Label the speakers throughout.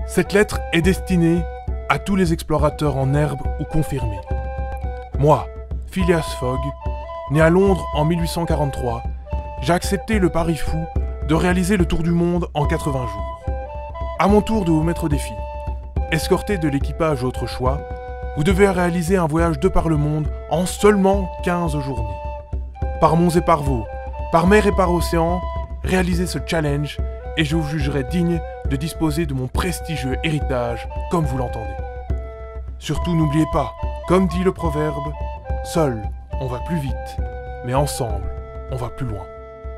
Speaker 1: Cette lettre est destinée à tous les explorateurs en herbe ou confirmés. Moi, Phileas Fogg, né à Londres en 1843, j'ai accepté le pari fou de réaliser le tour du monde en 80 jours. À mon tour de vous mettre au défi. Escorté de l'équipage autre choix, vous devez réaliser un voyage de par le monde en seulement 15 journées. Par monts et par vaux, par mer et par océan, réalisez ce challenge et je vous jugerai digne de disposer de mon prestigieux héritage comme vous l'entendez. Surtout n'oubliez pas, comme dit le proverbe, seul on va plus vite, mais ensemble on va plus loin.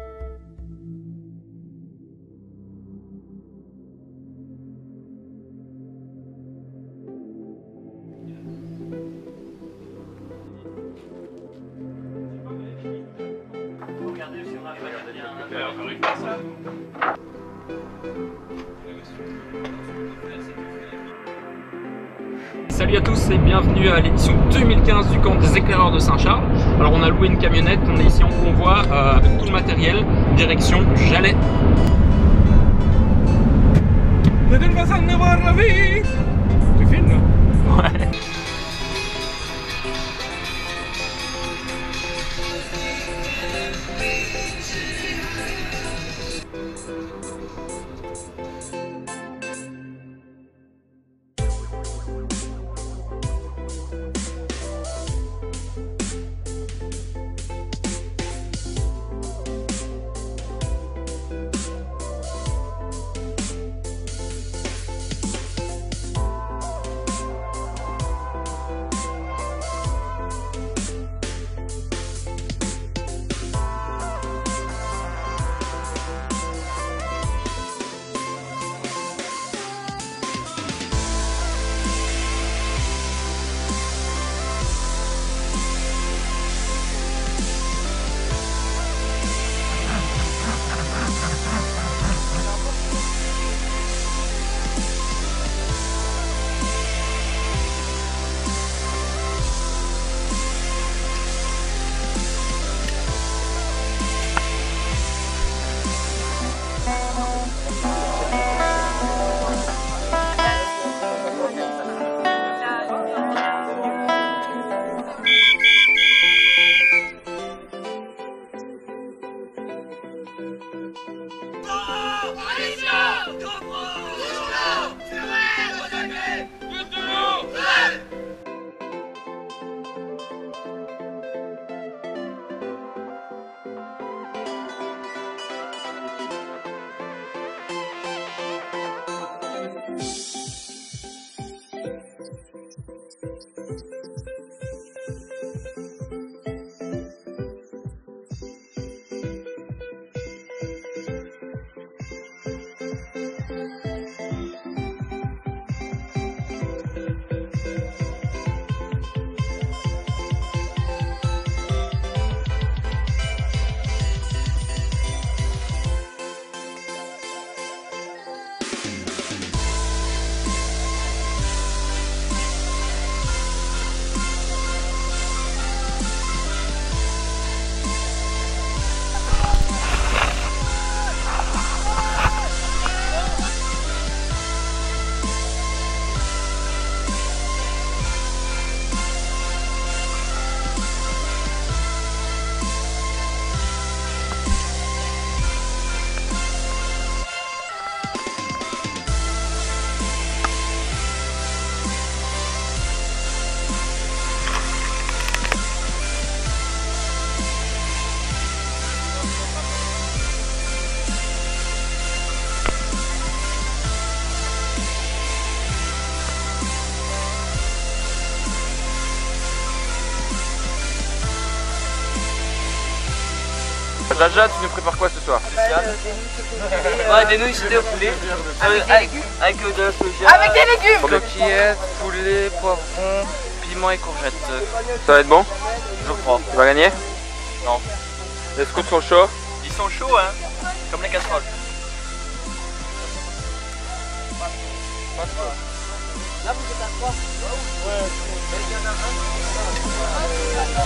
Speaker 2: Salut à tous et bienvenue à l'édition 2015 du camp des éclaireurs de Saint-Charles. Alors on a loué une camionnette, on est ici en convoi avec tout le matériel, direction Jalais. Tu filmes là? Ouais.
Speaker 3: Jaja, tu nous prépares quoi ce soir?
Speaker 4: Ouais, des nouilles sautées au poulet. Avec de la soja.
Speaker 5: Avec des légumes.
Speaker 4: Coquillettes, poulet, poivron, piment et courgettes.
Speaker 3: Ça va être bon?
Speaker 4: Je crois.
Speaker 3: Tu vas gagner?
Speaker 4: Non.
Speaker 3: Les scouts sont chauds?
Speaker 4: Ils sont chauds, hein. Comme les casseroles.
Speaker 5: Là, vous êtes à 3. Ouais. Il y en a un.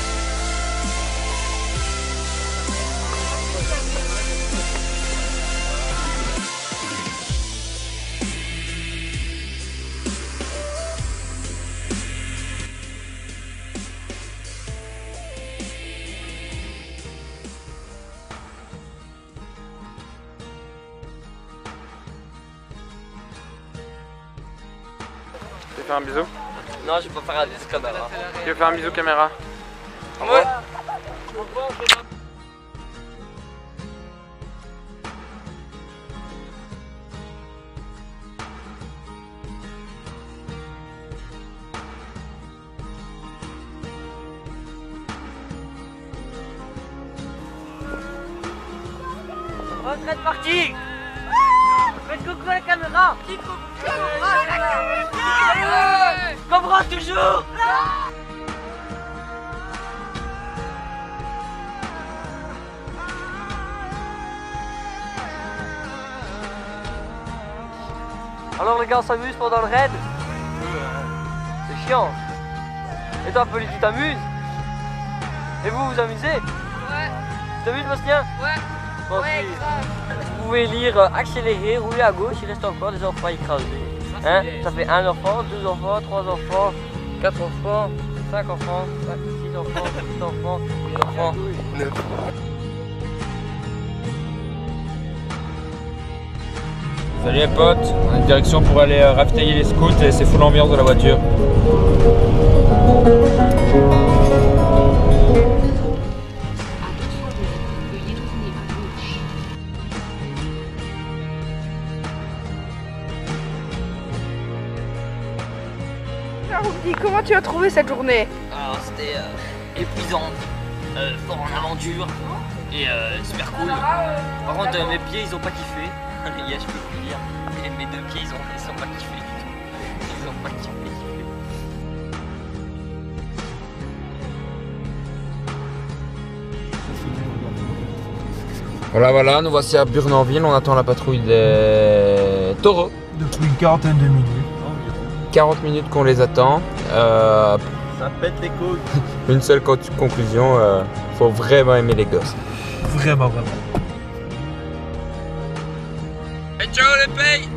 Speaker 3: faire un bisou?
Speaker 4: Non, je vais pas faire un bisou caméra.
Speaker 3: Tu veux faire un bisou caméra? Au
Speaker 4: Ouais.
Speaker 3: revoir.
Speaker 4: Retraite partie. Faites coucou à la caméra. Comprends toujours. Alors les gars, on s'amuse pendant le raid. C'est chiant. Et toi, Pauline, tu t'amuses? Et vous, vous amusez?
Speaker 5: Ouais.
Speaker 4: Tu t'amuses, Bastien?
Speaker 5: Ouais.
Speaker 4: Bon,
Speaker 5: Ouais,
Speaker 4: si.
Speaker 5: grave.
Speaker 4: Vous pouvez lire accélérer, rouler à gauche, il reste encore des enfants écrasés. Hein? Ça fait 1 enfant, 2 enfants, 3 enfants, 4 enfants, 5 enfants, 6 enfants, 7 enfants, 8 enfants.
Speaker 2: Salut les potes, on est en direction pour aller ravitailler les scouts et c'est fou l'ambiance de la voiture.
Speaker 5: Alors, Rudy, comment tu as trouvé cette journée?
Speaker 4: Alors c'était épuisant, fort en aventure et super cool. Par contre mes pieds ils ont pas kiffé, je peux vous le dire. Mes 2 pieds ils ont pas kiffé du tout. Ils ont pas kiffé.
Speaker 2: Voilà, nous voici à Burnanville, on attend la patrouille des taureaux.
Speaker 1: Depuis une quarantaine de minutes.
Speaker 2: 40 minutes qu'on les attend.
Speaker 6: Ça pète les couilles.
Speaker 2: Une seule conclusion, faut vraiment aimer les gosses.
Speaker 1: Vraiment.
Speaker 2: Et ciao les payes!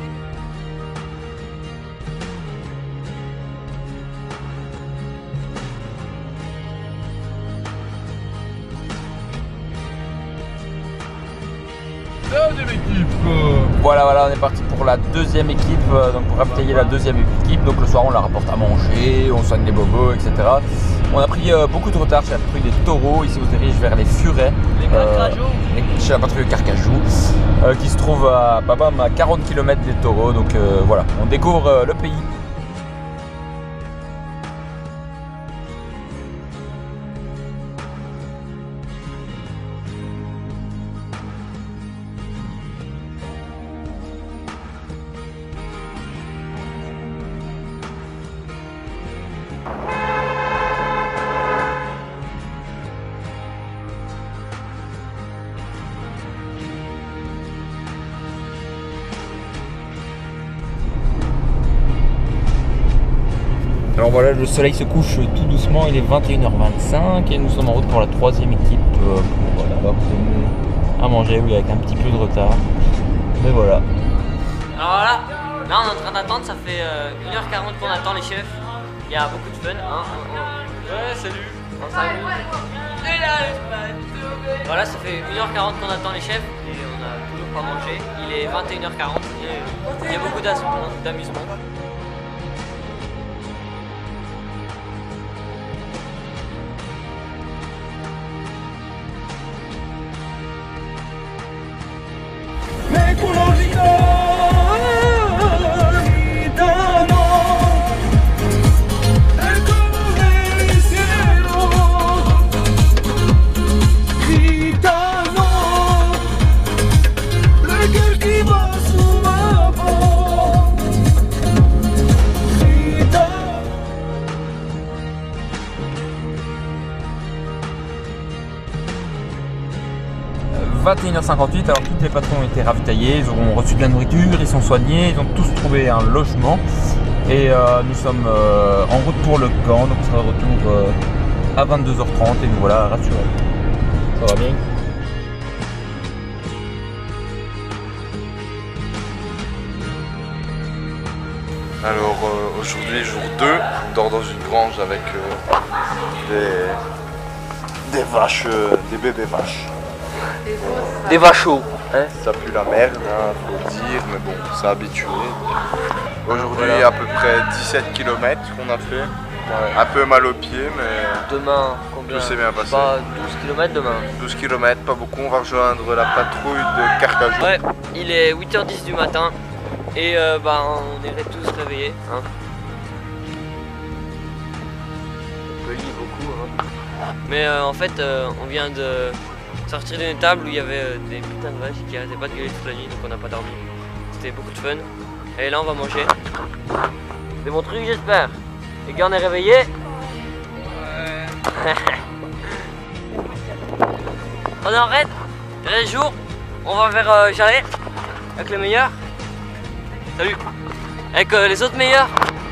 Speaker 1: Deuxième équipe.
Speaker 2: Voilà, on est parti pour la deuxième équipe, donc pour ravitailler la deuxième équipe. Donc le soir, on la rapporte à manger, on soigne les bobos, etc. On a pris beaucoup de retard chez la patrouille des taureaux. Ici, on se dirige vers les Furets, chez la patrouille de Carcajou, qui se trouve à 40 km des taureaux. Donc voilà, on découvre le pays. Alors voilà, le soleil se couche tout doucement, il est 21h25 et nous sommes en route pour la troisième équipe pour avoir obtenu à manger, oui, avec un petit peu de retard. Mais voilà.
Speaker 4: Alors là on est en train d'attendre, ça fait 1h40 qu'on attend les chefs. Il y a beaucoup de fun. Hein. Ouais, salut. On s'amuse. Voilà, ça fait 1h40 qu'on attend les chefs et on a toujours pas mangé. Il est 21h40 et il y a beaucoup d'amusement.
Speaker 2: – 21h58, alors tous les patrons ont été ravitaillés, ils ont reçu de la nourriture, ils sont soignés, ils ont tous trouvé un logement et nous sommes en route pour le camp, donc on sera de retour à 22h30 et nous voilà rassurés. Ça va bien?
Speaker 6: Alors aujourd'hui, jour 2, on dort dans une grange avec des vaches, des bébés vaches.
Speaker 4: des vachos. Hein.
Speaker 6: Ça pue la merde, hein, faut le dire, mais bon, c'est habitué. Aujourd'hui, voilà. À peu près 17 km qu'on a fait. Ouais. Un peu mal aux pieds, mais
Speaker 4: demain, combien?
Speaker 6: Tout s'est bien passé.
Speaker 4: Pas 12 km demain.
Speaker 6: 12 km, pas beaucoup. On va rejoindre la patrouille de Carcajou.
Speaker 4: Ouais, il est 8h10 du matin et on irait tous réveillés. Hein. On peut lire beaucoup. Hein. Mais en fait, on vient de sortir d'une table où il y avait des putains de vaches qui arrêtaient pas de gueuler toute la nuit, donc on n'a pas dormi. C'était beaucoup de fun. Et là, on va manger. C'est mon truc, j'espère. Les gars, on est réveillés. Ouais. On est en raid. Les jours, on va vers Jalais avec les meilleurs. Salut. Avec les autres meilleurs.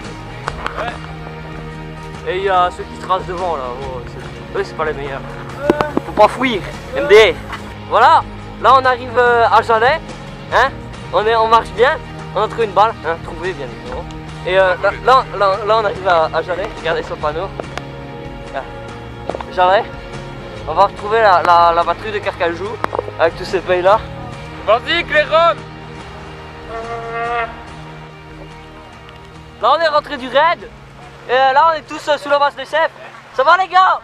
Speaker 4: Ouais. Et il y a ceux qui se tracent devant là. Oh, eux, c'est pas les meilleurs. Faut pas fuir. MD. Voilà. Là, on arrive à Jalais. Hein. On marche bien. On a trouvé une balle. Hein. Trouvé bien évidemment. Et là, on arrive à Jalais, regardez sur le panneau. Jalais. On va retrouver la patrouille de Carcajou avec tous ces pays là.
Speaker 3: Vas-y, Cléron.
Speaker 4: Là, on est rentré du raid. Et là, on est tous sous la masse de chef. Ça va, les gars?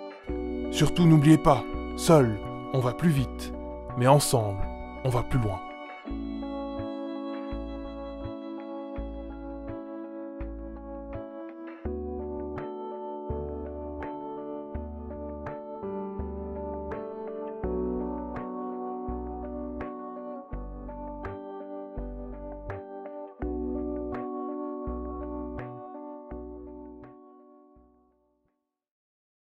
Speaker 1: Surtout n'oubliez pas, seul, on va plus vite, mais ensemble, on va plus loin.